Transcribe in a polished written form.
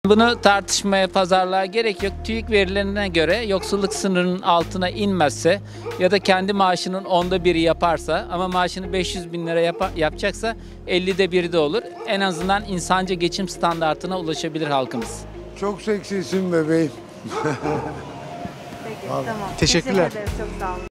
Bunu tartışmaya, pazarlığa gerek yok. TÜİK verilerine göre yoksulluk sınırının altına inmezse ya da kendi maaşının 1/10'ü yaparsa ama maaşını 500 bin lira yapacaksa 50'de 1'i de olur. En azından insanca geçim standartına ulaşabilir halkımız. Çok seksisin bebeğim. Peki, tamam. Teşekkürler. Teşekkür ederiz, çok sağ olun.